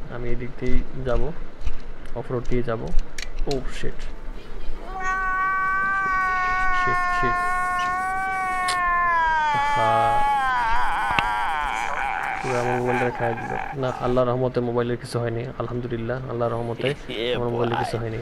আমি এদিক দিয়েই যাব, অফ রোড দিয়ে যাব। ও শিট শিট শিট, পুরো আমার মোবাইলটা খাই দিল। না, আল্লাহর রহমতে মোবাইলের কিছু হয়নি, আলহামদুলিল্লাহ, আল্লাহর রহমতে আমার মোবাইলের কিছু হয়নি।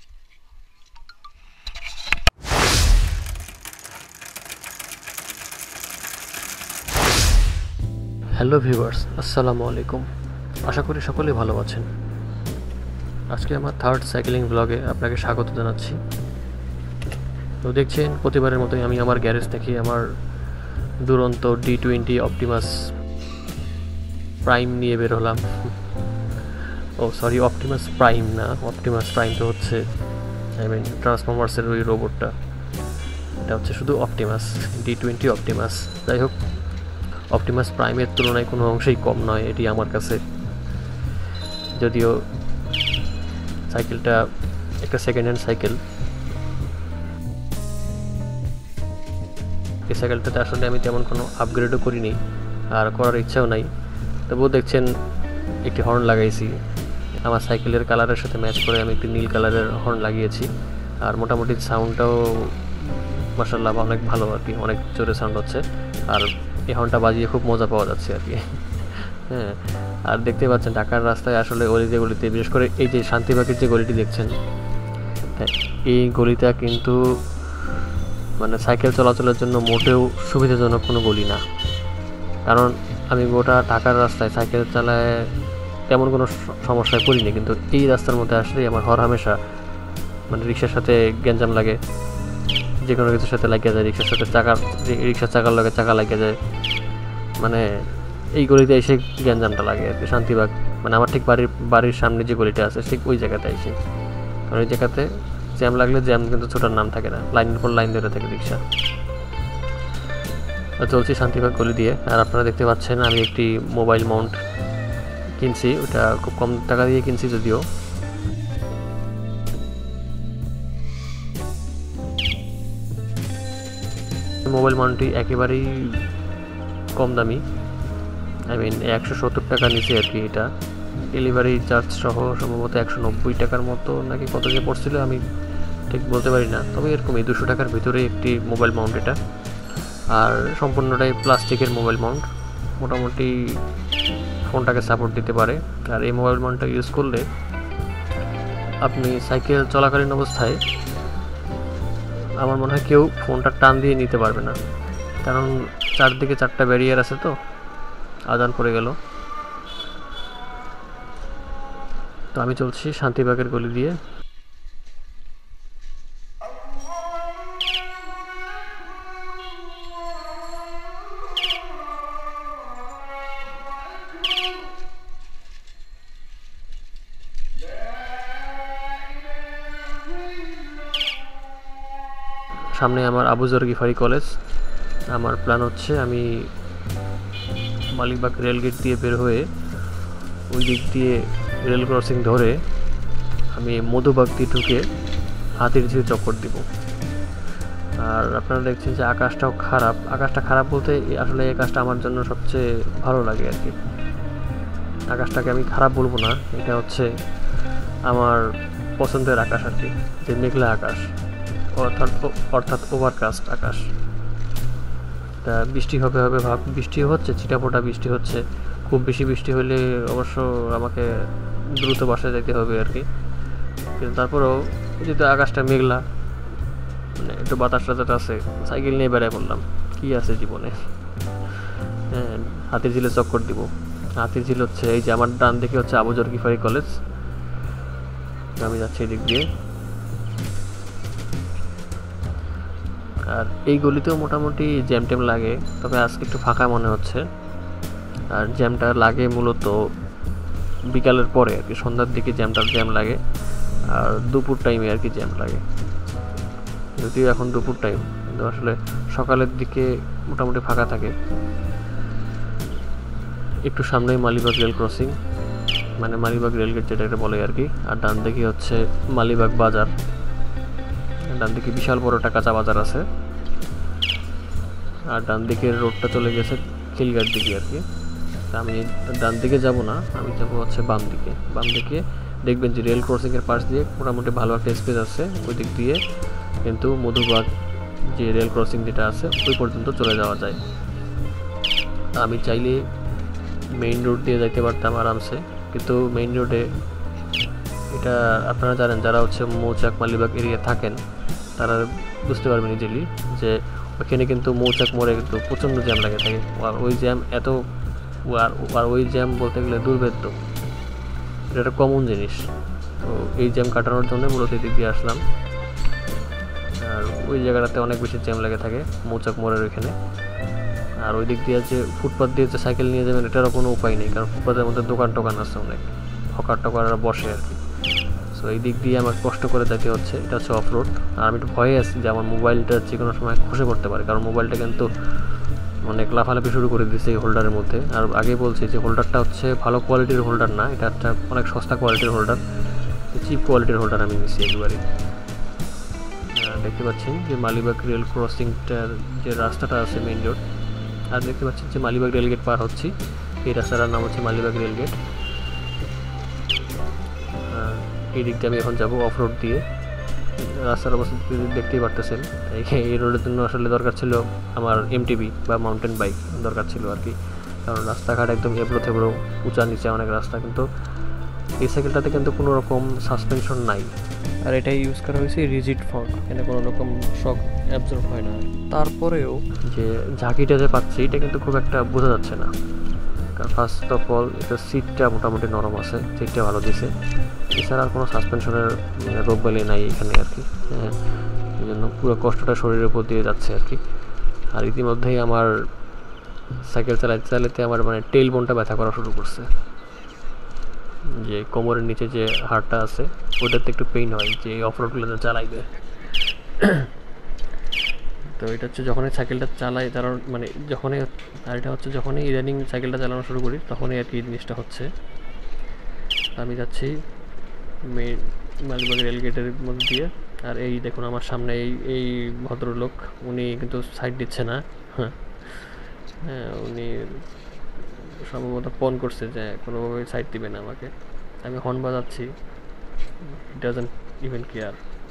হ্যালো ভিউয়ার্স, আসসালামু আলাইকুম। আশা করি সকলেই ভালো আছেন। আজকে আমার থার্ড সাইকেলিং ব্লগে আপনাকে স্বাগত জানাচ্ছি। তো দেখছেন, প্রতিবারের মতোই আমি আমার গ্যারেজ থেকে আমার দুরন্ত D20 অপটিমাস প্রাইম নিয়ে বের হলাম। ও সরি, অপটিমাস প্রাইম না, অপটিমাস প্রাইম তো হচ্ছে ট্রান্সফরমার্সের ওই রোবটটা, এটা হচ্ছে শুধু অপটিমাস, D20 অপটিমাস। যাই হোক, অপটিমাস প্রাইমের তুলনায় কোনো অংশেই কম নয় এটি আমার কাছে। যদিও সাইকেলটা একটা সেকেন্ড হ্যান্ড সাইকেল, এই সাইকেলটাতে আসলে আমি তেমন কোনো আপগ্রেডও করিনি আর করার ইচ্ছাও নাই। তবুও দেখছেন একটি হর্ন লাগাইছি, আমার সাইকেলের কালারের সাথে ম্যাচ করে আমি একটি নীল কালারের হর্ন লাগিয়েছি। আর মোটামুটি সাউন্ডটাও মাশাআল্লাহ অনেক ভালো আর কি, অনেক জোরে সাউন্ড হচ্ছে। আর এই হর্নটা বাজিয়ে খুব মজা পাওয়া যাচ্ছে আর কি। হ্যাঁ, আর দেখতে পাচ্ছেন ঢাকার রাস্তায় আসলে অলিতে গলিতে, বিশেষ করে এই যে শান্তিবাগের যে গলিটি দেখছেন, এই গলিটা কিন্তু মানে সাইকেল চলাচলের জন্য মোটেও সুবিধাজনক কোনো গলি না। কারণ আমি গোটা ঢাকার রাস্তায় সাইকেল চালায় তেমন কোনো সমস্যায় পড়িনি, কিন্তু এই রাস্তার মধ্যে আসলেই আমার হরহামেশা মানে রিক্সার সাথে গ্যাঞ্জাম লাগে, যে কোনো কিছুর সাথে লাগিয়ে যায়, রিক্সার চাকার লগে চাকা লাগিয়ে যায়। মানে এই গলিতে এসে গ্যাঞ্জামটা লাগে আর কি। শান্তিবাগ মানে আমার ঠিক বাড়ির সামনে যে গলিটা আছে ঠিক ওই জায়গাতে এসে, কারণ ওই জায়গাতে জ্যাম লাগলে জ্যাম কিন্তু ছোটার নাম থাকে না, লাইনের পর লাইন ধরে থাকে রিক্সা। চলছি শান্তিবাগ গলি দিয়ে। আর আপনারা দেখতে পাচ্ছেন আমি একটি মোবাইল মাউন্ট কিনছি, ওটা খুব কম টাকা দিয়ে কিনছি যদিও। মোবাইল মাউন্টটি একেবারেই কম দামি, 170 টাকা নিচে আর কি। এটা ডেলিভারি চার্জ সহ সম্ভবত 190 টাকার মতো নাকি কত যে পড়ছিল আমি ঠিক বলতে পারি না, তবে এরকমই 200 টাকার ভিতরে একটি মোবাইল মাউন্ট এটা। আর সম্পূর্ণটাই প্লাস্টিকের মোবাইল মাউন্ট, মোটামুটি ফোনটাকে সাপোর্ট দিতে পারে। আর এই মোবাইল মাউন্টটা ইউজ করলে আপনি সাইকেল চলাকালীন অবস্থায় আমার মনে হয় কেউ ফোনটা টান দিয়ে নিতে পারবে না, কারণ চারদিকে 4টা ব্যারিয়ার আছে। তো আজান পড়ে গেল, তো আমি চলছি শান্তিবাগের গলি দিয়ে। সামনে আমার আবু যর গিফারি কলেজ। আমার প্ল্যান হচ্ছে আমি মালিবাগ রেলগেট দিয়ে বের হয়ে ওই দিক দিয়ে রেল ক্রসিং ধরে আমি মধুবাগ দিয়ে ঢুকে হাতিরঝিল চক্কর দিব। আর আপনারা দেখছেন যে আকাশটাও খারাপ, আকাশটা খারাপ বলতে আসলে এই আকাশটা আমার জন্য সবচেয়ে ভালো লাগে আর কি। আকাশটাকে আমি খারাপ বলবো না, এটা হচ্ছে আমার পছন্দের আকাশ আর কি, যে মেঘলা আকাশ, অর্থাৎ ওভারকাস্ট আকাশ। তা বৃষ্টি হবে ভাব, বৃষ্টিও হচ্ছে, ছিটাফোঁটা বৃষ্টি হচ্ছে। খুব বেশি বৃষ্টি হলে অবশ্য আমাকে দ্রুত বাসায় যেতে হবে আর কি। কিন্তু তারপরেও যেহেতু আকাশটা মেঘলা, মানে একটু বাতাস টাতাস আছে, সাইকেল নিয়ে বেড়ায় পড়লাম, কী আছে জীবনে। হ্যাঁ, হাতির ঝিলে চক্কর দিব। হাতির ঝিল হচ্ছে এই যে আমার ডান দিকে হচ্ছে আবু যর গিফারি কলেজ, আমি যাচ্ছি এদিক দিয়ে। আর এই গলিতেও মোটামুটি জ্যাম ট্যাম লাগে, তবে আজকে একটু ফাঁকা মনে হচ্ছে। আর জ্যামটা লাগে মূলত বিকালের পরে আর কি, সন্ধ্যার দিকে জ্যাম লাগে, আর দুপুর টাইমে আর কি জ্যাম লাগে। যদিও এখন দুপুর টাইম, কিন্তু আসলে সকালের দিকে মোটামুটি ফাঁকা থাকে। একটু সামনেই মালিবাগ রেল ক্রসিং, মানে মালিবাগ রেলগেট যেটা বলে আর কি। আর ডান দিকে হচ্ছে মালিবাগ বাজার, ডান দিকে বিশাল বড় একটা কাঁচা বাজার আছে। আর ডান দিকের রোডটা চলে গেছে খিলগাঁর দিকে আর কি। আমি ডান দিকে যাব না, আমি যাব হচ্ছে বাম দিকে। বাম দিকে দেখবেন যে রেল ক্রসিংয়ের পাশ দিয়ে মোটামুটি ভালো একটা স্পেস আছে, ওই দিক দিয়ে কিন্তু মধুবাগ যে রেল ক্রসিং যেটা আছে ওই পর্যন্ত চলে যাওয়া যায়। আমি চাইলে মেইন রোড দিয়ে যাইতে পারতাম আরামসে, কিন্তু মেইন রোডে এটা আপনারা জানেন, যারা হচ্ছে মৌচাক মালিবাগ এরিয়া থাকেন তারা বুঝতে পারবেন ইজিলি যে ওইখানে কিন্তু মৌচাক মোড়ে কিন্তু প্রচণ্ড জ্যাম লাগে থাকে। আর ওই জ্যাম এত আর ওই জ্যাম বলতে গেলে দুর্ভেদ্য, এটা একটা কমন জিনিস। তো এই জ্যাম কাটানোর জন্য মূলত এদিক দিয়ে আসলাম। আর ওই জায়গাটাতে অনেক বেশি জ্যাম লেগে থাকে মৌচাক মোড়ের ওইখানে। আর ওই দিক দিয়ে যে ফুটপাথ দিয়ে যে সাইকেল নিয়ে যাবেন এটারও কোনো উপায় নেই, কারণ ফুটপাথের মধ্যে দোকান টোকান আছে অনেক, হকার টকাররা বসে আর কি। সো এই দিক দিয়ে আমার কষ্ট করে যেতে হচ্ছে, এটা হচ্ছে অফ রোড। আর আমি একটু ভয়ে আছি যে আমার মোবাইলটা যে কোনো সময় খসে পড়তে পারে, কারণ মোবাইলটা কিন্তু অনেক লাফালাফি শুরু করে দিয়েছে এই হোল্ডারের মধ্যে। আর আগে বলছি যে হোল্ডারটা হচ্ছে ভালো কোয়ালিটির হোল্ডার না, এটা একটা অনেক সস্তা কোয়ালিটির হোল্ডার, চিপ কোয়ালিটির হোল্ডার আমি নিচ্ছি একেবারে। দেখতে পাচ্ছেন যে মালিবাগ রেল ক্রসিংটার যে রাস্তাটা আছে মেইন রোড, আর দেখতে পাচ্ছেন যে মালিবাগ রেলগেট পার হচ্ছি। এই রাস্তাটার নাম হচ্ছে মালিবাগ রেলগেট। এই দিক দিয়ে আমি এখন যাবো অফ রোড দিয়ে। রাস্তার অবস্থা দেখতেই পারতেছেন, এই রোডের জন্য আসলে দরকার ছিল আমার এমটিবি বা মাউন্টেন বাইক দরকার ছিল আর কি, কারণ রাস্তাঘাট একদম এবড়ো থেবড়ো, উঁচা নিচে অনেক রাস্তা। কিন্তু এই সাইকেলটাতে কিন্তু কোনো রকম সাসপেনশন নাই, আর এটাই ইউজ করা হয়েছে রিজিড ফর্ক, এখানে কোনো রকম শক অ্যাবজর্ব হয় না। তারপরেও যে ঝাঁকিটা যে পাচ্ছি এটা কিন্তু খুব একটা বোঝা যাচ্ছে না, কারণ ফার্স্ট অফ অল এটা সিটটা মোটামুটি নরম আছে, সিটটা ভালো দিছে, এছাড়া আর কোনো সাসপেনশনের রোগ বালি নাই এখানে আর কি। হ্যাঁ, এই জন্য পুরো কষ্টটা শরীরের উপর দিয়ে যাচ্ছে আর কি। আর ইতিমধ্যেই আমার সাইকেল চালাতে চালাতে আমার টেইল বোনটা ব্যথা করা শুরু করছে, যে কোমরের নিচে যে হাড়টা আছে ওটাতে একটু পেইন হয় যে অফ রোডগুলো চালাইবে। তো এটা হচ্ছে যখনই সাইকেলটা চালাই তার যখনই, আর এটা হচ্ছে যখনই ইদানিং সাইকেলটা চালানো শুরু করি তখনই আর কি জিনিসটা হচ্ছে। আমি যাচ্ছি মেইন মালিবাগ রেলগেটের মধ্যে দিয়ে। আর এই দেখুন আমার সামনে এই ভদ্রলোক, উনি কিন্তু সাইড দিচ্ছে না। হ্যাঁ, উনি সম্ভবত ফোন করছে যে কোনোভাবে সাইড দিবে না আমাকে। আমি হর্ন বাজাচ্ছি, ইট ডাজন্ট ইভেন কেয়ার।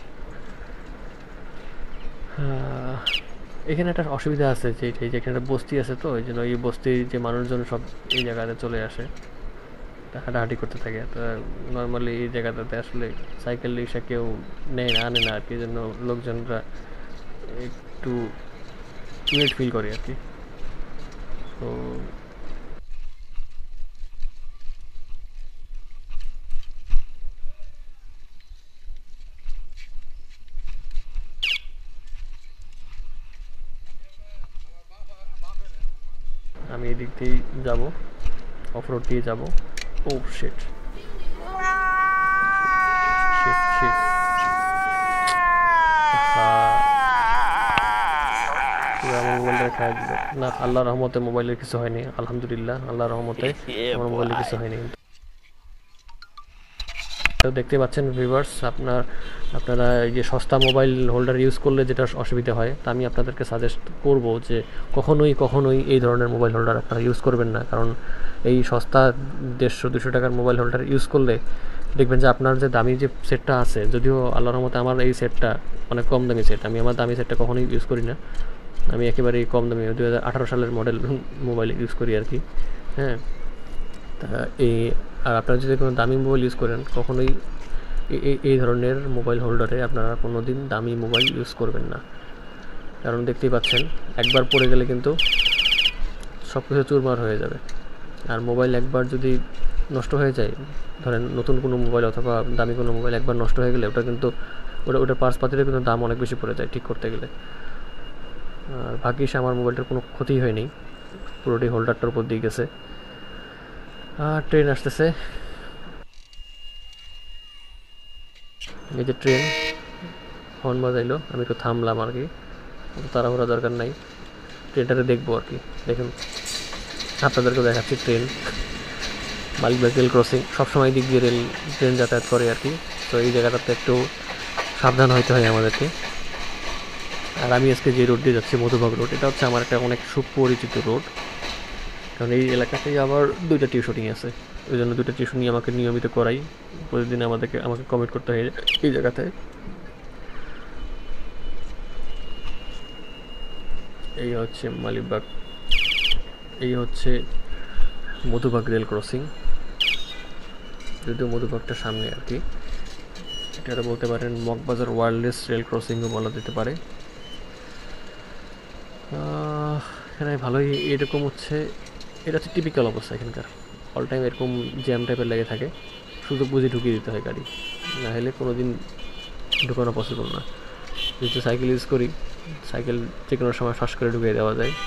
এখানে একটা অসুবিধা আছে যে এখানে একটা বস্তি আছে, তো এই জন্য এই বস্তির যে মানুষজন সব এই জায়গাতে চলে আসে, হাঁটাহাঁটি করতে থাকে। তো নর্মালি এই জায়গাটাতে আসলে সাইকেল রিক্সা কেউ নেয় না, আনে না আর কি, এই জন্য লোকজনরা একটু উইয়ার্ড ফিল করে আর কি। তো আমি এদিক দিয়েই যাবো, অফ রোড দিয়ে যাবো। ও শিট শিট শিট, আমার মোবাইলটা খাই দিল না। আল্লাহর রহমতে মোবাইলের কিছু হয়নি, আলহামদুলিল্লাহ, আল্লাহর রহমতে আমার মোবাইলের কিছু হয়নি। তো দেখতে পাচ্ছেন ভিউয়ার্স, আপনারা এই যে সস্তা মোবাইল হোল্ডার ইউজ করলে যেটা অসুবিধা হয়, তা আমি আপনাদেরকে সাজেস্ট করব যে কখনোই এই ধরনের মোবাইল হোল্ডার আপনারা ইউজ করবেন না। কারণ এই সস্তা 150-200 টাকার মোবাইল হোল্ডার ইউজ করলে দেখবেন যে আপনার যে দামি যে সেটটা আছে, যদিও আল্লাহর রহমতে আমার এই সেটটা অনেক কম দামি সেট, আমি আমার দামি সেটটা কখনোই ইউজ করি না, আমি একেবারেই কম দামি 2018 সালের মডেল মোবাইল ইউজ করি আর কি। হ্যাঁ, তা আর আপনারা যদি কোনো দামি মোবাইল ইউজ করেন, কখনোই এই ধরনের মোবাইল হোল্ডারে আপনারা কোনো দিন দামি মোবাইল ইউজ করবেন না, কারণ দেখতেই পাচ্ছেন একবার পড়ে গেলে কিন্তু সব কিছু চুরমার হয়ে যাবে। আর মোবাইল একবার যদি নষ্ট হয়ে যায়, ধরেন নতুন কোনো মোবাইল অথবা দামি কোনো মোবাইল একবার নষ্ট হয়ে গেলে ওটা কিন্তু ওটার পার্টসপাতিরও কিন্তু দাম অনেক বেশি পড়ে যায় ঠিক করতে গেলে। আর ভাগ্যিস আমার মোবাইলটার কোনো ক্ষতি হয়নি, পুরোটাই হোল্ডারটার উপর দিয়ে গেছে। আর ট্রেন আসতেছে, এই যে ট্রেন হর্ন বাজাইলো, আমি একটু থামলাম আর কি, তাড়াহুড়া দরকার নাই, ট্রেনটাতে দেখবো আর কি। দেখুন আপনাদেরকে দেখাচ্ছি ট্রেন, মালিবাগ রেল ক্রসিং, সবসময় দিক দিয়ে ট্রেন যাতায়াত করে আর কি। তো এই জায়গাটাতে একটু সাবধান হইতে হয় আমাদেরকে। আর আমি আজকে যে রোড দিয়ে যাচ্ছি মধুবাগ রোড, এটা হচ্ছে আমার একটা অনেক সুপরিচিত রোড। কারণ এই এলাকাতেই আবার 2টা টিউশনই আছে, ওই জন্য 2টা টিউশনই আমাকে নিয়মিত করাই, প্রতিদিন আমাকে কমিট করতে হয় এই জায়গাতে। এই হচ্ছে মালিবাগ, এই হচ্ছে মধুবাগ রেল ক্রসিং, যদিও মধুবাগটা সামনে আর কি। এটা বলতে পারেন মগবাজার ওয়্যারলেস রেল ক্রসিংও বলা যেতে পারে। এখানে ভালোই এরকম হচ্ছে, এটা হচ্ছে টিপিক্যাল অবস্থা এখানকার, অল টাইম এরকম জ্যাম টাইপের লেগে থাকে, সুযোগ বুঝে ঢুকিয়ে দিতে হয় গাড়ি, না হলে কোনো দিন ঢুকানো পসিবল না। যেহেতু সাইকেল ইউজ করি, সাইকেল যে কোনো সময় ফাঁস করে ঢুকিয়ে দেওয়া যায়।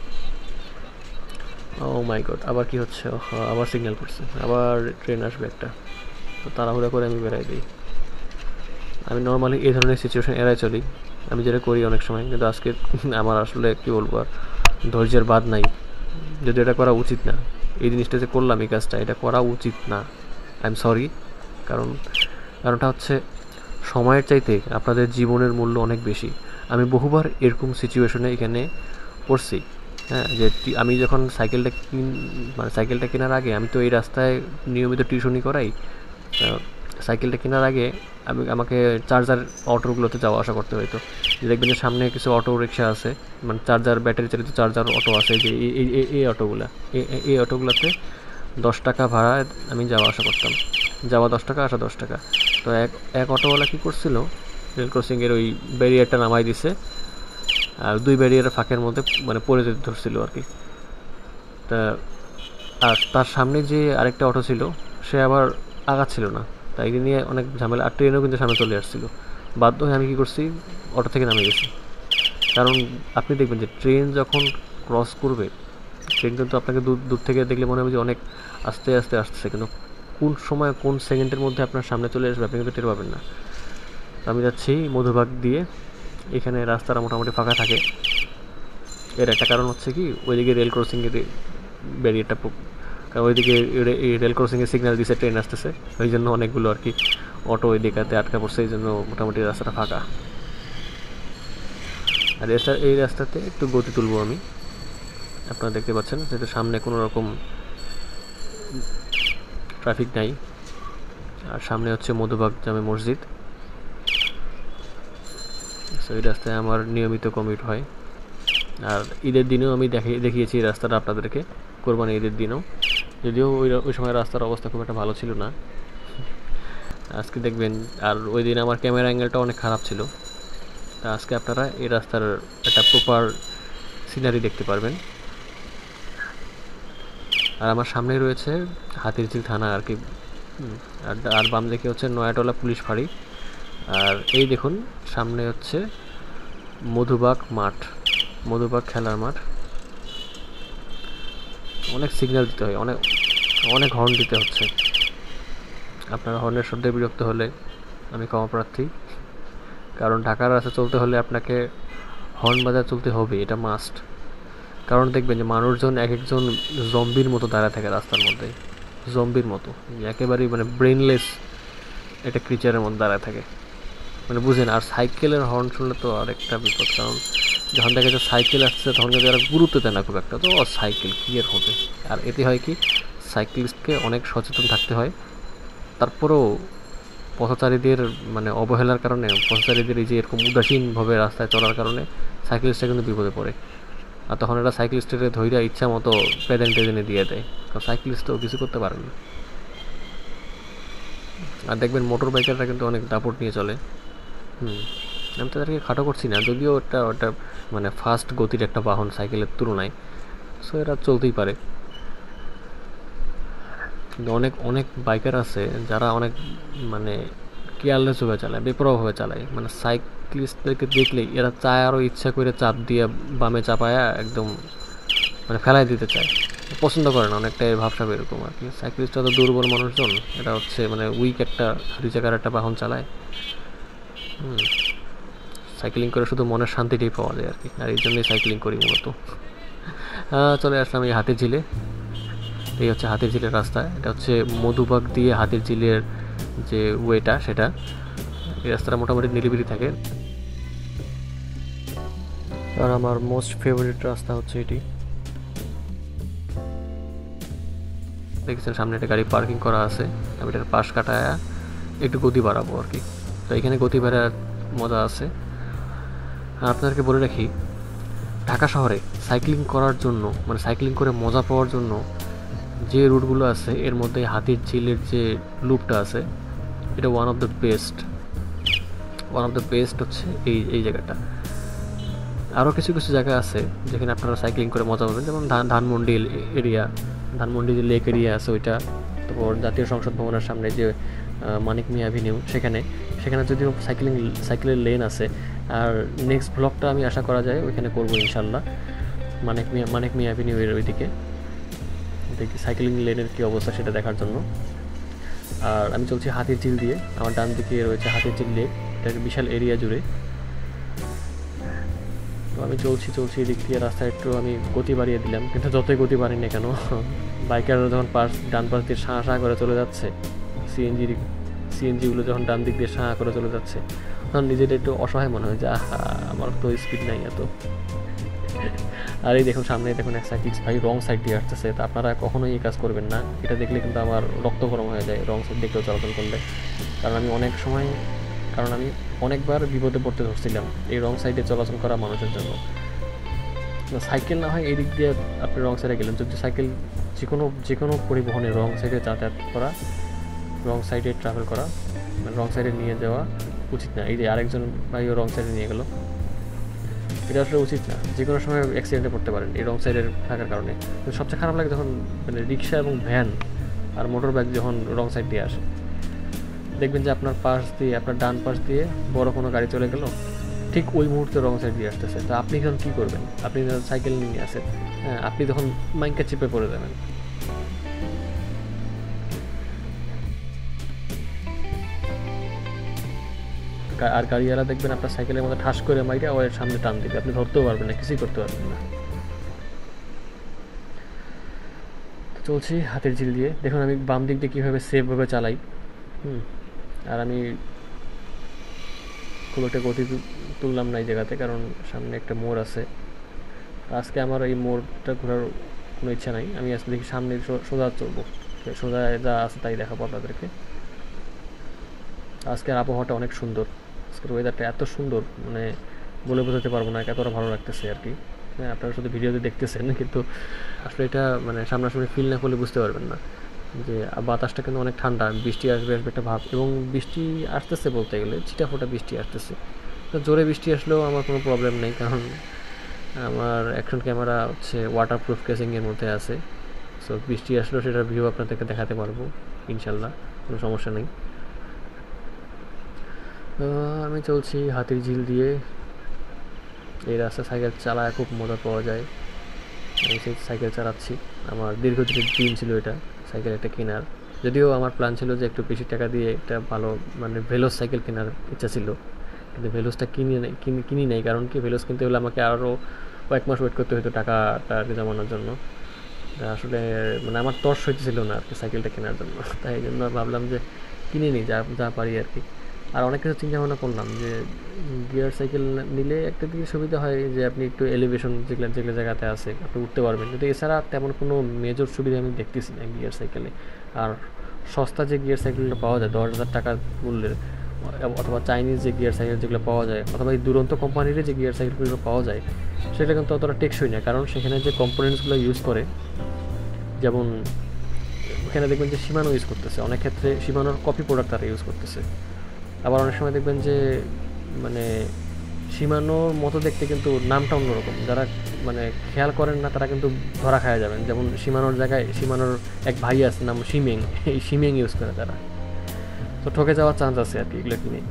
ও মাই গড, আবার কি হচ্ছে, আবার সিগন্যাল করছে, আবার ট্রেন আসবে একটা, তো তাড়াহুড়া করে আমি বেরাই দিই। আমি নর্মালি এই ধরনের সিচুয়েশন এড়াই চলি, আমি যেটা করি অনেক সময়, কিন্তু আজকে আমার আসলে কী বলবো আর, ধৈর্যের বাদ নাই। যদি এটা করা উচিত না, এই জিনিসটা যে করলাম, এই কাজটা এটা করা উচিত না, আই এম সরি। কারণটা হচ্ছে সময়ের চাইতে আপনাদের জীবনের মূল্য অনেক বেশি। আমি বহুবার এরকম সিচুয়েশনে এখানে পড়ছি। হ্যাঁ, যে আমি যখন সাইকেলটা কেনার আগে, আমি তো এই রাস্তায় নিয়মিত টিউশনি করাই, সাইকেলটা কেনার আগে আমাকে চার্জার অটোগুলোতে যাওয়া আসা করতে হতো। দেখবেন যে সামনে কিছু অটো রিক্সা আছে, মানে চার্জার, ব্যাটারি চালিত চার্জার অটো আছে, যে এই অটোগুলোতে 10 টাকা ভাড়া আমি যাওয়া আসা করতাম, যাওয়া 10 টাকা, আসা 10 টাকা। তো এক অটোওয়ালা কী করছিল, রেল ক্রসিংয়ের ওই ব্যারিয়ারটা নামাই দিছে, আর 2 ব্যারিয়ারের ফাঁকের মধ্যে মানে পড়ে যেতে ধরছিল আর কি। তা আর তার সামনে যে আরেকটা অটো ছিল, সে আবার আগাচ্ছিল না, তাই নিয়ে অনেক ঝামেলা। আর ট্রেনও কিন্তু সামনে চলে আসছিল, বাধ্য হয়ে আমি কী করছি, অটো থেকে নামে গেছি। কারণ আপনি দেখবেন যে ট্রেন যখন ক্রস করবে, ট্রেন কিন্তু আপনাকে দূর থেকে দেখলে মনে হবে যে অনেক আস্তে আস্তে আসতেছে, কিন্তু কোন সময় কোন সেকেন্ডের মধ্যে আপনার সামনে চলে আসবে আপনি কিন্তু টের পাবেন না। আমি যাচ্ছি মধুবাগ দিয়ে, এখানে রাস্তাটা মোটামুটি ফাঁকা থাকে। এর একটা কারণ হচ্ছে কি, ওইদিকে রেল ক্রসিংয়ের ব্যারিয়ারটা, কারণ ওইদিকে রেল ক্রসিংয়ে সিগন্যাল দিছে ট্রেন আসতেছে, ওই জন্য অনেকগুলো আর কি অটো ওই দিকাতে আটকা পড়ছে, এই জন্য মোটামুটি রাস্তাটা ফাঁকা। আর এই রাস্তাতে একটু গতি তুলবো আমি, আপনারা দেখতে পাচ্ছেন যেহেতু সামনে কোনো রকম ট্রাফিক নাই, আর সামনে হচ্ছে মধুবাগ জামে মসজিদ। সো এই রাস্তায় আমার নিয়মিত কমিউট হয়, আর ঈদের দিনেও আমি দেখিয়েছি এই রাস্তাটা আপনাদেরকে, কোরবানি ঈদের দিনেও, যদিও ওই সময় রাস্তার অবস্থা খুব একটা ভালো ছিল না, আজকে দেখবেন। আর ওই দিন আমার ক্যামেরা অ্যাঙ্গেলটা অনেক খারাপ ছিল, তা আজকে আপনারা এই রাস্তার একটা প্রপার সিনারি দেখতে পারবেন। আর আমার সামনেই রয়েছে হাতিরঝিল থানা আর কি, আর বাম দিকে হচ্ছে নয়াটোলা পুলিশ ফাঁড়ি, আর এই দেখুন সামনে হচ্ছে মধুবাগ মাঠ, মধুবাগ খেলার মাঠ। অনেক সিগন্যাল দিতে হয়, অনেক হর্ন দিতে হচ্ছে। আপনারা হর্নের শব্দে বিরক্ত হলে আমি ক্ষমাপ্রার্থী, কারণ ঢাকার রাস্তা চলতে হলে আপনাকে হর্ন বাজার চলতে হবে, এটা মাস্ট। কারণ দেখবেন যে মানুষজন এক একজন জম্বির মতো দাঁড়ায় থাকে রাস্তার মধ্যে, জম্বির মতো, একেবারেই মানে ব্রেনলেস একটা ক্রিচারের মধ্যে দাঁড়ায় থাকে, মানে বুঝেন। আর সাইকেলের হর্ন শুনলে তো আরেকটা বিপদ, কারণ যখন দেখা যায় সাইকেল আসছে তখন কিন্তু এরা গুরুত্ব দেয় না খুব একটা, তো সাইকেল কী এর হবে। আর এতে হয় কি, সাইক্লিস্টকে অনেক সচেতন থাকতে হয়। তারপরেও পথচারীদের মানে অবহেলার কারণে, পথচারীদের এই যে এরকম উদাসীনভাবে রাস্তায় চলার কারণে সাইক্লিস্টটা কিন্তু বিপদে পড়ে, আর তখন এরা সাইক্লিস্টের ধৈর্য ইচ্ছা মতো প্রেজেন্টেজনে দিয়ে দেয়, কারণ সাইক্লিস্ট তো কিছু করতে পারে না। আর দেখবেন মোটর বাইকাররা কিন্তু অনেক দাপট নিয়ে চলে। আমি তাদেরকে খাটো করছি না, যদিও ওটা মানে ফাস্ট গতির একটা বাহন সাইকেলের তুলনায়, সো এরা চলতেই পারে। কিন্তু অনেক বাইকার আছে যারা অনেক মানে কেয়ারলেসভাবে চালায়, বেপরোয়াভাবে চালায়, মানে সাইক্লিস্টদেরকে দেখলেই এরা চায় আরও ইচ্ছা করে চাপ দিয়ে বামে চাপায়া একদম মানে ফেলাই দিতে চায়, পছন্দ করে না, অনেকটাই ভাবসাব এরকম আর কি। সাইক্লিস্টরা তো দুর্বল মানুষজন, এটা হচ্ছে মানে উইক একটা 2 চাকার একটা বাহন চালায়। সাইক্লিং করে শুধু মনের শান্তিটাই পাওয়া যায় আর কি, আর এই জন্যই সাইক্লিং করি মূলত। চলে আসলাম এই হাতিরঝিলে, এই হচ্ছে হাতিরঝিলের রাস্তা, এটা হচ্ছে মধুবাগ দিয়ে হাতিরঝিলের যে ওয়েটা সেটা, এই রাস্তাটা মোটামুটি নিরিবিলি থাকে। আর আমার মোস্ট ফেভারিট রাস্তা হচ্ছে এটি। দেখছেন সামনে একটা গাড়ি পার্কিং করা আছে, আমি এটার পাশ কাটায় একটু গতি বাড়াবো আর কি। তো এখানে গতি বাড়ার মজা আছে। আর আপনাদেরকে বলে রাখি, ঢাকা শহরে সাইক্লিং করার জন্য মানে সাইক্লিং করে মজা পাওয়ার জন্য যে রুটগুলো আছে এর মধ্যে হাতির ঝিলের যে লুপটা আছে এটা ওয়ান অফ দ্য বেস্ট হচ্ছে এই জায়গাটা। আরও কিছু কিছু জায়গা আছে যেখানে আপনারা সাইক্লিং করে মজা পাবেন, যেমন ধানমন্ডি এরিয়া, ধানমন্ডি যে লেক এরিয়া আছে ওইটা, তারপর জাতীয় সংসদ ভবনের সামনে যে মানিক মিয়া অ্যাভিনিউ সেখানে যদিও সাইকেলের লেন আছে। আর নেক্সট ব্লগটা আমি আশা করা যায় ওইখানে করবো ইনশাল্লাহ, মানিক মিয়া অ্যাভিনিউয়ের ওইদিকে দেখি সাইক্লিং লেনের কী অবস্থা সেটা দেখার জন্য। আর আমি চলছি হাতির ঝিল দিয়ে, আমার ডান দিকে রয়েছে হাতির ঝিল লেক, এটা বিশাল এরিয়া জুড়ে। তো আমি চলছি এদিক দিয়ে রাস্তায় একটু আমি গতি বাড়িয়ে দিলাম, কিন্তু যতই গতি বাড়ি না কেন বাইকাররা যখন ডান পাশ দিয়ে শাঁ করে চলে যাচ্ছে, সিএনজিগুলো যখন ডান দিক দিয়ে শাঁ করে চলে যাচ্ছে, তখন নিজেটা একটু অসহায় মনে হয় যে আহা আমার তো স্পিড নাই এত। আর এই দেখুন সামনে দেখুন এক সাইকেল ভাই রং সাইড দিয়ে আসতেছে, তা আপনারা কখনোই এই কাজ করবেন না। এটা দেখলে কিন্তু আমার রক্ত গরম হয়ে যায় রং সাইড দেখলেও চলাচল করলে, কারণ আমি অনেকবার বিপদে পড়তে ধরছিলাম এই রং সাইডে চলাচল করা মানুষের জন্য। সাইকেল না হয় এই দিক দিয়ে আপনি রং সাইডে গেলেন, যদি সাইকেল যে কোনো পরিবহনে রং সাইডে যাতায়াত করা, রং সাইডে ট্রাভেল করা, মানে রং সাইডে নিয়ে যাওয়া উচিত না। এই যে আরেকজন ভাইও রং সাইডে নিয়ে গেল, এটা আসলে উচিত না। যে কোনো সময় অ্যাক্সিডেন্টে পড়তে পারেন এই রং সাইডের থাকার কারণে। সবচেয়ে খারাপ লাগে যখন মানে রিক্সা এবং ভ্যান আর মোটর বাইক যখন রং সাইড দিয়ে আসে, দেখবেন যে আপনার ডান পাশ দিয়ে বড় কোনো গাড়ি চলে গেল, ঠিক ওই মুহূর্তে রং সাইড দিয়ে আসতেছে। তো আপনি এখন কী করবেন? আপনি যখন সাইকেল নিয়ে আসেন, হ্যাঁ, আপনি তখন মাইকা চিপে পড়ে যাবেন। আর গাড়িওয়ালা দেখবেন আপনার সাইকেলের মধ্যে ঠাস করে মাইরা ওর সামনে টান দিবে, আপনি ধরতেও পারবেন না, কিছুই করতে পারবেন না। চলছি হাতের ঝিল দিয়ে, দেখুন আমি বাম দিক দিয়ে কীভাবে সেফভাবে চালাই। আর আমি খুব একটা গতি তুললাম না এই জায়গাতে, কারণ সামনে একটা মোড় আছে। আজকে আমার এই মোড়টা ঘোরার কোনো ইচ্ছা নাই, আমি আজকে দেখি সামনে সোজা চলবো, সোজা যা আছে তাই দেখাবো আপনাদেরকে। আজকের আবহাওয়াটা অনেক সুন্দর, আজকের ওয়েদারটা এত সুন্দর মানে বলে বোঝাতে পারবো না, এতটা ভালো লাগতেছে আর কি। হ্যাঁ, আপনারা শুধু ভিডিওতে দেখতেছেন, কিন্তু আসলে এটা মানে সামনাসামনি ফিল না করলে বুঝতে পারবেন না যে বাতাসটা কিন্তু অনেক ঠান্ডা, বৃষ্টি আসবে একটা ভাব, এবং বৃষ্টি আসতেছে বলতে গেলে ছিটাফোঁটা বৃষ্টি আসতেছে। তো জোরে বৃষ্টি আসলেও আমার কোনো প্রবলেম নেই, কারণ আমার অ্যাকশন ক্যামেরা হচ্ছে ওয়াটারপ্রুফ কেসিংয়ের মধ্যে আছে। সো বৃষ্টি আসলেও সেটার ভিউ আপনাদেরকে দেখাতে পারবো ইনশাল্লাহ, কোনো সমস্যা নেই। আমি চলছি হাতির ঝিল দিয়ে, এই রাস্তা সাইকেল চালায় খুব মজা পাওয়া যায়। আমি সেই সাইকেল চালাচ্ছি, আমার দীর্ঘদিনের ড্রিম ছিল এটা, সাইকেল একটা কেনার। যদিও আমার প্ল্যান ছিল যে একটু বেশি টাকা দিয়ে একটা ভালো মানে ভেলোস সাইকেল কেনার ইচ্ছা ছিল, কিন্তু ভেলোসটা কিনি নাই। কারণ কি, ভেলোস কিনতে হলে আমাকে আরও কয়েক মাস ওয়েট করতে হতো টাকাটা আর কি জমানোর জন্য। আসলে মানে আমার তর্স হইতেছিল না আর কি সাইকেলটা কেনার জন্য, তাই এই জন্য ভাবলাম যে কিনে নিই যা পারি আর কি। আর অনেক কিছু চিন্তা ভাবনা করলাম যে গিয়ার সাইকেল নিলে একটা দিকে সুবিধা হয় যে আপনি একটু এলিভেশন যেগুলো জায়গাতে আছে আপনি উঠতে পারবেন, কিন্তু এছাড়া তেমন কোনো মেজর সুবিধা আমি দেখতেছি না গিয়ার সাইকেলে। আর সস্তা যে গিয়ার সাইকেলগুলো পাওয়া যায় 10,000 টাকা মূল্যের, অথবা চাইনিজ যে গিয়ার সাইকেল যেগুলো পাওয়া যায়, অথবা এই দুরন্ত কোম্পানির যে গিয়ার সাইকেলগুলো পাওয়া যায়, সেটা কিন্তু অতটা টেকসই না। কারণ সেখানে যে কম্পোনেন্টসগুলো ইউজ করে, যেমন ওখানে দেখবেন যে সীমানো ইউজ করতেছে, অনেক ক্ষেত্রে সীমানোর কপি প্রোডাক্ট তারা ইউজ করতেছে। আবার অনেক সময় দেখবেন যে মানে সীমানোর মতো দেখতে কিন্তু নামটা অন্যরকম, যারা মানে খেয়াল করেন না তারা কিন্তু ধরা খাওয়া যাবেন। যেমন সীমানোর জায়গায় সীমানোর এক ভাই আছে নাম শিমেং, এই শিমেং ইউজ করে তারা, তো ঠকে যাওয়ার চান্স আছে আর কি এগুলো কিনে।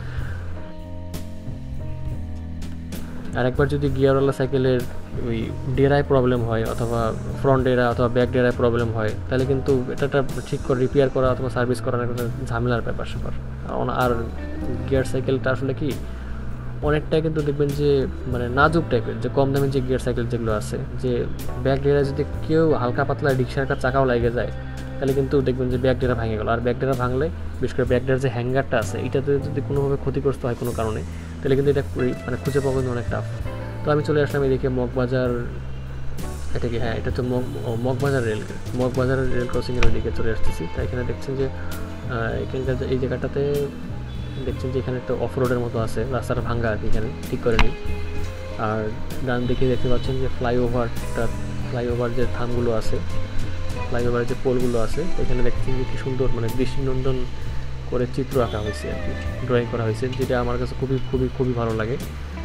আর একবার যদি গিয়ারওয়ালা সাইকেলের ওই ডেরায় প্রবলেম হয়, অথবা ফ্রন্ট ডেরা অথবা ব্যাক ডেরায় প্রবলেম হয়, তাহলে কিন্তু এটা ঠিক করে রিপেয়ার করা অথবা সার্ভিস করার একটা ঝামেলার ব্যাপার স্যাপার। আর গিয়ার সাইকেলটা আসলে কি অনেকটাই কিন্তু দেখবেন যে মানে নাজুক টাইপের, যে কম দামি যে গিয়ার সাইকেল যেগুলো আছে, যে ব্যাক ডেরায় যদি কেউ হালকা পাতলা রিক্সার একটা চাকাও লাগে যায়, তাহলে কিন্তু দেখবেন যে ব্যাক ডেরা ভেঙে গেল। আর ব্যাক ডেরা ভাঙলে, বিশেষ করে ব্যাক ডেরার যে হ্যাঙ্গারটা আছে, এটাতে যদি কোনোভাবে ক্ষতিগ্রস্ত হয় কোনো কারণে, তাহলে কিন্তু এটা মানে খুঁজে পাওয়া কিন্তু অনেক টাফ। তো আমি চলে আসলাম এদিকে মগবাজার এটা কি, হ্যাঁ এটা তো মগবাজার রেল ক্রসিংয়ের ওইদিকে চলে আসতেছি। তাই এখানে দেখছেন যে এখানকার এই জায়গাটাতে দেখছেন যে এখানে একটা অফ রোডের মতো আছে, রাস্তাটা ভাঙ্গা আর কি, এখানে ঠিক করে নিই। আর ডান দিকে দেখতে পাচ্ছেন যে ফ্লাইওভার যে থামগুলো আছে, ফ্লাইওভারের যে পোলগুলো আছে, এখানে দেখছেন যে কি সুন্দর মানে দৃষ্টিনন্দন করে চিত্র আঁকা হয়েছে আর কি, ড্রয়িং করা হয়েছে, যেটা আমার কাছে খুবই খুবই খুবই ভালো লাগে।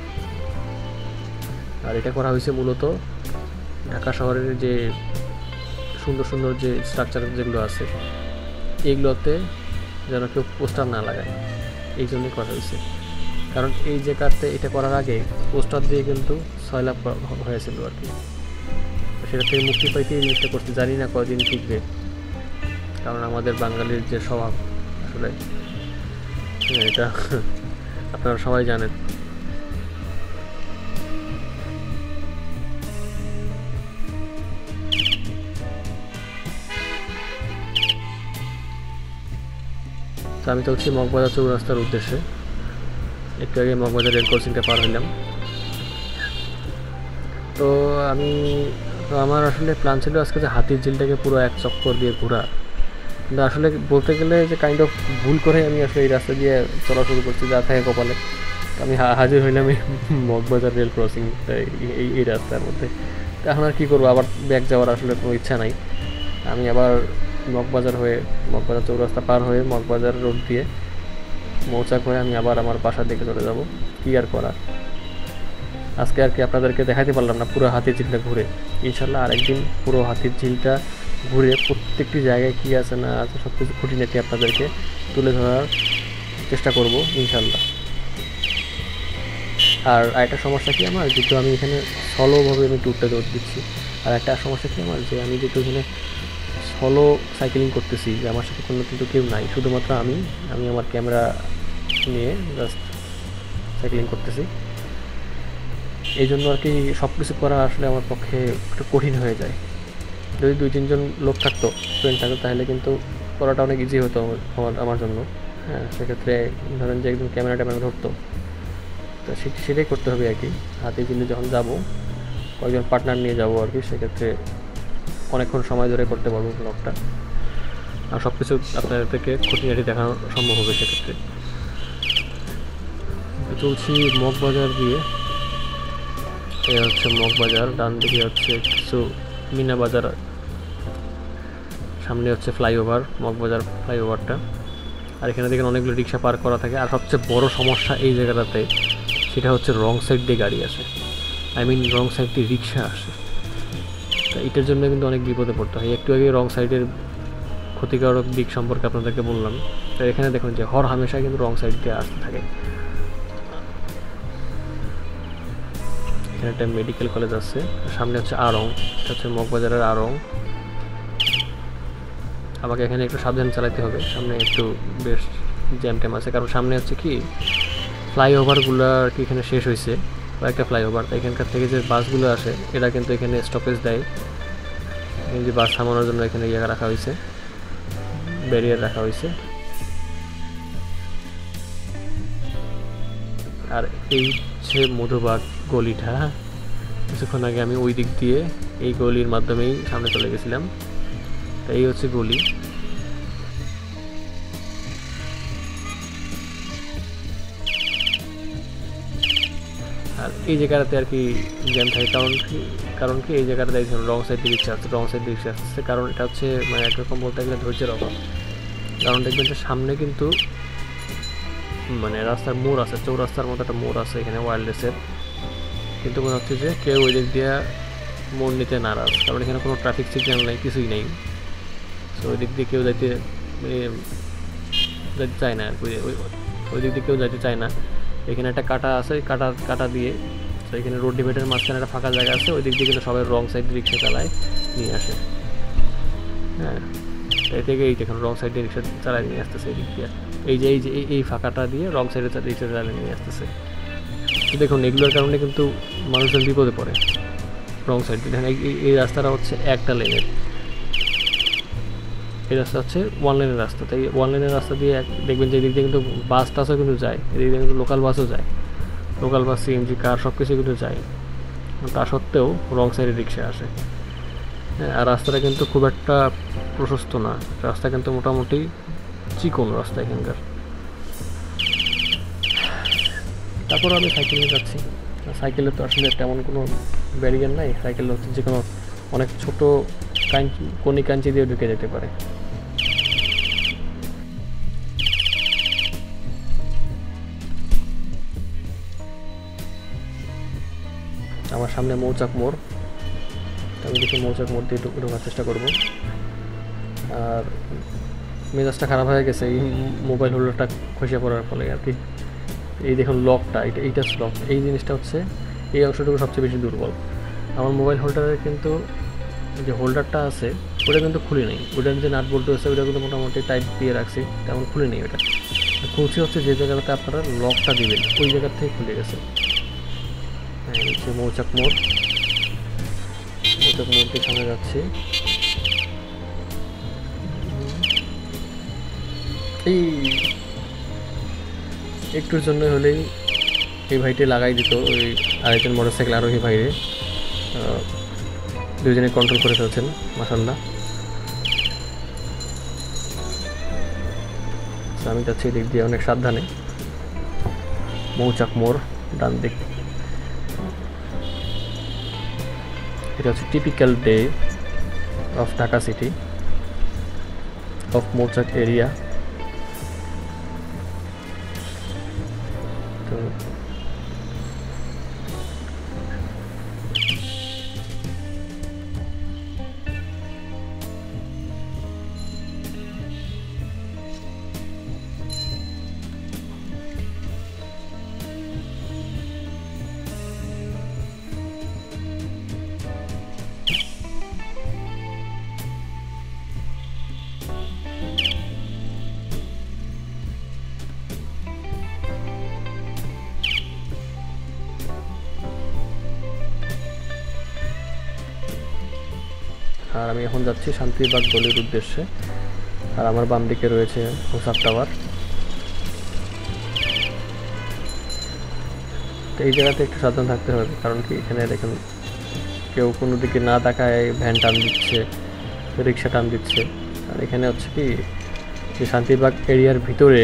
আর এটা করা হয়েছে মূলত ঢাকা শহরের যে সুন্দর সুন্দর যে স্ট্রাকচার যেগুলো আছে এইগুলোতে যেন কেউ পোস্টার না লাগায়, এই জন্যই করা হয়েছে। কারণ এই জায়গাতে এটা করার আগে পোস্টার দিয়ে কিন্তু সয়লাভ হয়েছিল আর কি, সেটা থেকে মুক্তি পাইতে এই জিনিসটা করতে জানি না কদিন টিকবে, কারণ আমাদের বাঙালির যে স্বভাব আসলে এটা আপনারা সবাই জানেন। তো আমি চলছি মগবাজার চৌরাস্তার উদ্দেশ্যে। একটু আগে মগবাজার রেল ক্রসিংটা পার হইলাম। তো আমার আসলে প্ল্যান ছিল আজকে যে হাতির ঝিলটাকে পুরো এক চক্কর দিয়ে ঘোরা, কিন্তু আসলে বলতে গেলে যে কাইন্ড অফ ভুল করে আমি আসলে এই রাস্তা দিয়ে চলা শুরু করছি, যা থাকে কপালে। আমি হাজির হইলাম এই মগবাজার রেল ক্রসিং এই রাস্তার মধ্যে। তো এখন আর কী করবো, আবার ব্যাক যাওয়ার আসলে কোনো ইচ্ছা নাই। আমি আবার মগবাজার চৌরাস্তা পার হয়ে মগবাজার রোড দিয়ে মৌচাক হয়ে আমি আবার আমার বাসার দিকে চলে যাব। কী আর করার, আজকে আর কি আপনাদেরকে দেখাতে পারলাম না পুরো হাতির ঝিলটা ঘুরে। ইনশাল্লাহ আরেকদিন পুরো হাতির ঝিলটা ঘুরে প্রত্যেকটি জায়গায় কী আছে না আছে সব কিছু খুঁটিনাটি আপনাদেরকে তুলে ধরার চেষ্টা করব ইনশাল্লাহ। আর একটা সমস্যা কি আমার, যেহেতু আমি এখানে সলোভাবে আমি ট্যুরটা দিচ্ছি, আর একটা সমস্যা কি আমার, যে আমি যেহেতু এখানে সলো সাইকেলিং করতেছি, যে আমার সাথে কোনো কিন্তু কেউ নাই, শুধুমাত্র আমি আমার ক্যামেরা নিয়ে জাস্ট সাইকেলিং করতেছি। এই জন্য আর কি সব কিছু করা আসলে আমার পক্ষে একটু কঠিন হয়ে যায়। যদি 2-3 জন লোক থাকতো, ফ্রেন্ড থাকতো, তাহলে কিন্তু করাটা অনেক ইজি হতো আমার জন্য। হ্যাঁ, সেক্ষেত্রে ধরেন যে একদম ক্যামেরা ধরতো, তো সেটাই করতে হবে আর কি। হাতে দিলে যখন যাব কয়েকজন পার্টনার নিয়ে যাব আর কি, সেক্ষেত্রে অনেকক্ষণ সময় ধরে করতে পারবো ব্লগটা, আর সব কিছু আপনাদেরকে খুঁটিনাটি দেখানো সম্ভব হবে সেক্ষেত্রে। চলছি মগবাজার দিয়ে, এ হচ্ছে মগবাজার, ডান দিকে হচ্ছে কিছু মিনা বাজার, সামনে হচ্ছে ফ্লাইওভার, মগবাজার ফ্লাইওভারটা। আর এখানে দেখেন অনেকগুলো রিক্সা পার্ক করা থাকে। আর সবচেয়ে বড় সমস্যা এই জায়গাটাতে, সেটা হচ্ছে রং সাইড দিয়ে গাড়ি আসে, রং সাইড দিয়ে রিক্সা আসে। তা এটার জন্য কিন্তু অনেক বিপদে পড়তে হয়। একটু আগে রং সাইডের ক্ষতিকারক দিক সম্পর্কে আপনাদেরকে বললাম। তো এখানে দেখুন যে হামেশা কিন্তু রং সাইড দিয়ে আসতে থাকে। এখানে একটা মেডিকেল কলেজ আছে, সামনে হচ্ছে আড়ং, এটা হচ্ছে মগবাজারের আড়ং। আমাকে এখানে একটু সাবধানে চালাতে হবে, সামনে একটু বেশ জ্যাম ট্যাম আছে, কারণ সামনে হচ্ছে কি ফ্লাইওভারগুলো আর কি এখানে শেষ হয়েছে, কয়েকটা ফ্লাইওভার। এখানকার থেকে যে বাসগুলো আসে এরা কিন্তু এখানে স্টপেজ দেয়, এখানে যে বাস থামানোর জন্য এখানে ইয়ে রাখা হয়েছে, ব্যারিয়ার রাখা হয়েছে। আর এই হচ্ছে মধুবাগ গলিটা, কিছুক্ষণ আগে আমি ওই দিক দিয়ে এই গলির মাধ্যমেই সামনে চলে গেছিলাম। এই হচ্ছে গলি। আর এই জায়গাটাতে আর কি জ্যাম থাকে, কারণ কি এই জায়গাটা দেখছেন রং সাইড দিয়ে রিক্সা আসছে, কারণ এটা হচ্ছে মানে একরকম বলতে গেলে ধৈর্যের অভাব। কারণ দেখবেন যে সামনে কিন্তু মানে রাস্তার মোড় আছে, চৌরাস্তার মতো একটা মোড় আছে এখানে ওয়্যারলেসের, কিন্তু মনে হচ্ছে যে কেউ ওই দিক দিয়ে মোড় নিতে নারাজ, কারণ এখানে কোনো ট্রাফিক সিগন্যাল নেই, কিছুই নেই। তো ওই দিক দিয়ে কেউ যাইতে চায় না, ওই দিক দিয়ে কেউ যাইতে চায় না। এখানে একটা কাটা আছে, কাটা দিয়ে, তো এখানে রোড ডিভাইডের মাঝখানে একটা ফাঁকা জায়গা আছে, ওই দিক দিয়ে কিন্তু সবাই রং সাইড রিক্সা চালায় নিয়ে আসে। হ্যাঁ, এই থেকে এই দেখুন রং সাইডে রিক্সা চালায় নিয়ে আসতেছে এই দিক দিয়ে, এই ফাঁকাটা দিয়ে রং সাইডে রিক্সা চালায় নিয়ে আসতেছে। তো দেখুন এগুলোর কারণে কিন্তু মানুষজন বিপদে পড়ে। রং সাইড দিয়ে দেখেন এই রাস্তাটা হচ্ছে একটা লেনের, এই রাস্তা হচ্ছে 1 লেনের রাস্তা। তাই 1 লেনের রাস্তা দিয়ে দেখবেন যে এদিক দিয়ে কিন্তু বাস টাসও কিন্তু যায়, এদিক দিয়ে কিন্তু লোকাল বাসও যায়, লোকাল বাস, সিএনজি, কার সব কিছু কিন্তু যায়। তা সত্ত্বেও রং সাইডে রিক্সা আসে। হ্যাঁ, আর রাস্তাটা কিন্তু খুব একটা প্রশস্ত না, রাস্তা কিন্তু মোটামুটি চিকন রাস্তা এখানকার। তারপর আমি সাইকেল নিয়ে যাচ্ছি। সাইকেলে তো আসলে তেমন কোনো ব্যারিয়ার নাই, সাইকেল হচ্ছে যে কোনো অনেক ছোটো কোনি কাঞ্চি দিয়ে ঢুকে যেতে পারে। আমার সামনে মৌচাক মোড়, আমি দেখি মৌচাক মোড় দিয়ে ঢোকার চেষ্টা করব। আর মেজাজটা খারাপ হয়ে গেছে এই মোবাইল হোল্ডারটা খসে পড়ার ফলে আর কি। এই দেখুন লকটা, এইটা লক, এই জিনিসটা হচ্ছে এই অংশটুকু সবচেয়ে বেশি দুর্বল। আমার মোবাইল হোল্ডারের কিন্তু যে হোল্ডারটা আছে ওটা কিন্তু খুলে নেই, ওটার যে নাট বল্টু আছে ওটা কিন্তু মোটামুটি টাইট দিয়ে রাখছি, তেমন খুলে নেই। ওটা খুলছি হচ্ছে যে জায়গাটাতে আপনারা লকটা দিবেন ওই জায়গার থেকে খুলে গেছে। হ্যাঁ, হচ্ছে মৌচাক মোড়, মৌচাক মোড় দিয়ে সামনে যাচ্ছি। এই একটুর জন্য হলেই এই ভাইটি লাগাই দিত ওই আরেকজন মোটরসাইকেল আরোহী ভাইরে, দুজনে কন্ট্রোল করে ফেলছেন মাশাআল্লাহ। আমি যাচ্ছি দিক দিয়ে অনেক সাবধানে। মৌচাক মোড় ডান দিক। এটা হচ্ছে typical day of Dhaka city of Mouchak area. তো আর আমি এখন যাচ্ছি শান্তিবাগ গলির উদ্দেশ্যে। আর আমার বাম দিকে রয়েছে মুসাফ টাওয়ার। তো এই জায়গাতে একটু সাবধান থাকতে হবে, কারণ কি এখানে দেখুন কেউ কোনো দিকে না তাকায় ভ্যান টান দিচ্ছে, রিক্সা টান দিচ্ছে। আর এখানে হচ্ছে কি যে শান্তিবাগ এরিয়ার ভিতরে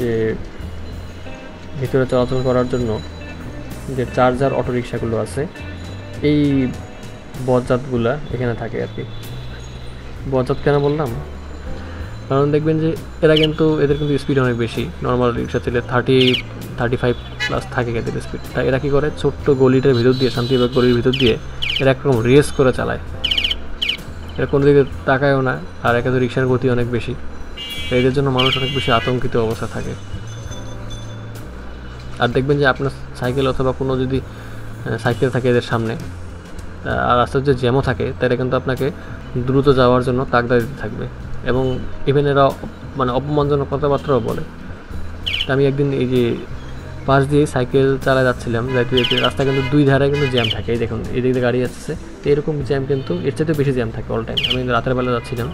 চলাচল করার জন্য যে চার্জার অটো রিক্সাগুলো আছে, এই বজ্জাতগুলা এখানে থাকে আর কি। বজ্জাত কেন বললাম, কারণ দেখবেন যে এদের কিন্তু স্পিড অনেক বেশি। নর্মাল রিক্সা চলে 30-35+ থাকে এদের স্পিড। তাই এরা কী করে, ছোট্ট গলিটার ভিতর দিয়ে, শান্তিবাগ গলির ভিতর দিয়ে এরা একরকম রেস করে চালায়। এরা কোনো দিকে তাকায়ও না, আর একে তো রিক্সার গতি অনেক বেশি। এদের জন্য মানুষ অনেক বেশি আতঙ্কিত অবস্থা থাকে। আর দেখবেন যে আপনার সাইকেল অথবা কোনো যদি সাইকেল থাকে এদের সামনে, আর রাস্তার যে জ্যামও থাকে, তাহলে কিন্তু আপনাকে দ্রুত যাওয়ার জন্য তাগদা দিতে থাকবে। এবং ইভেন এরা মানে অপমানজনক কথাবার্তাও বলে। আমি একদিন এই যে পাশ দিয়ে সাইকেল চালায় যাচ্ছিলাম, যাইতে যেতে রাস্তা কিন্তু দুই ধারে কিন্তু জ্যাম থাকে। এই দেখুন এই দিক দিয়ে গাড়ি আসছে, এরকম জ্যাম কিন্তু এর চাইতে বেশি জ্যাম থাকে অল টাইম। আমি রাতের বেলা যাচ্ছিলাম,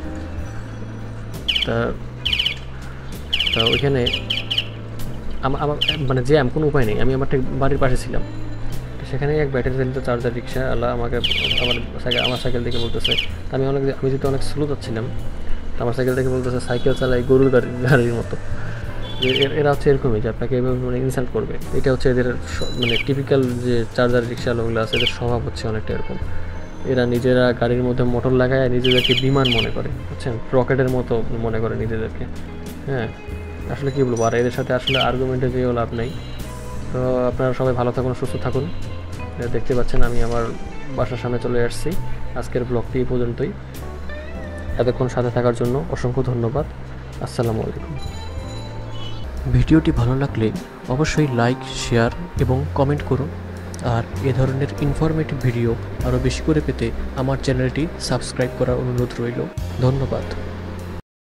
তা ওইখানে আমার মানে জ্যাম, কোনো উপায় নেই। আমি আমার ঠিক বাড়ির পাশে ছিলাম, সেখানে এক ব্যাটারি চালিত চার্জার রিক্সা আলা আমাকে আমার সাইকেল দেখে বলতেছে, আমি যেহেতু অনেক স্লো যাচ্ছিলাম, আমার সাইকেল দেখে বলতেছে সাইকেল চালাই গরুর গাড়ির মতো। এরা হচ্ছে এরকমই যে আপনাকে এভাবে মানে ইনসাল্ট করবে। এটা হচ্ছে এদের মানে টিপিক্যাল যে চার্জার রিক্সাওয়ালাগুলো আছে, এদের স্বভাব হচ্ছে অনেকটা এরকম। এরা নিজেরা গাড়ির মধ্যে মোটর লাগায় নিজেদেরকে বিমান মনে করে, বুঝছেন, রকেটের মতো মনে করে নিজেদেরকে। হ্যাঁ, আসলে কী বলবো, আর এদের সাথে আসলে আর্গুমেন্টে যেও লাভ নেই। তো আপনারা সবাই ভালো থাকুন, সুস্থ থাকুন। দেখতে পাচ্ছেন আমি আমার বাসার সামনে চলে আসছি। আজকের ব্লগটি এই পর্যন্তই। এতক্ষণ সাথে থাকার জন্য অসংখ্য ধন্যবাদ। আসসালামু আলাইকুম। ভিডিওটি ভালো লাগলে অবশ্যই লাইক, শেয়ার এবং কমেন্ট করুন। আর এ ধরনের ইনফরমেটিভ ভিডিও আরও বেশি করে পেতে আমার চ্যানেলটি সাবস্ক্রাইব করার অনুরোধ রইল। ধন্যবাদ।